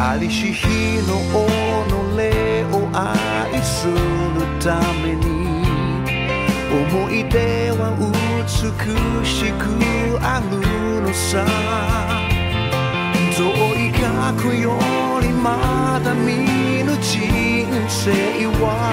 在し日の己を愛するために思い出は美しくあるのさ遠い過去よりまだ見ぬ人生は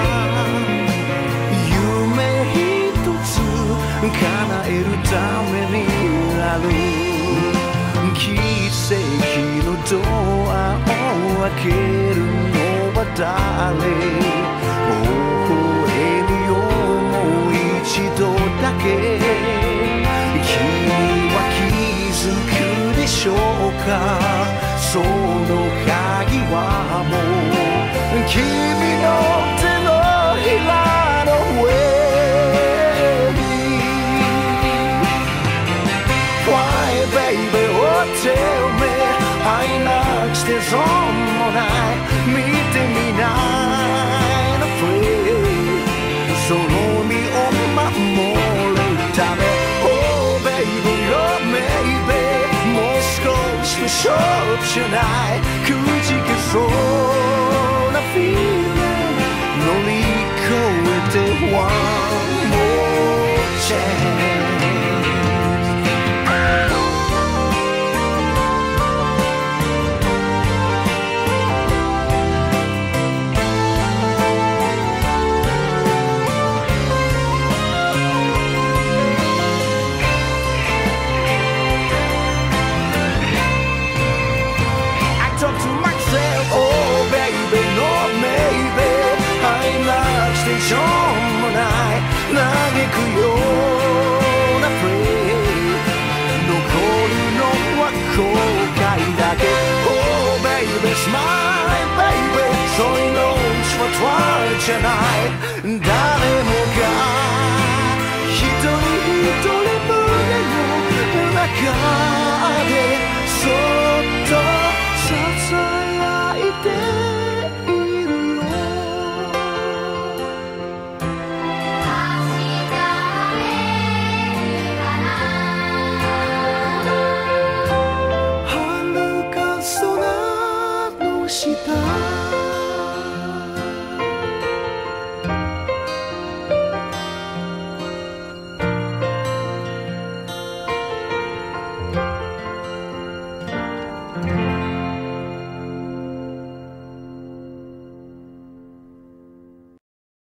夢一つ叶えるためにある奇跡のドアを開けるのは誰微笑むよもう一度だけ君は気づくでしょうかその鍵はもう君の手のひらの上に Why baby oh tell me 愛なくして損もない見てみないの Free その身を守るため Oh baby oh maybe もう少しの勝負じゃないくじけそうな Feeling 乗り越えて One more chanceしょうもない嘆くような Free 残るのは後悔だけ Oh baby smile baby そういうのは Try じゃない誰もが一人一人胸の中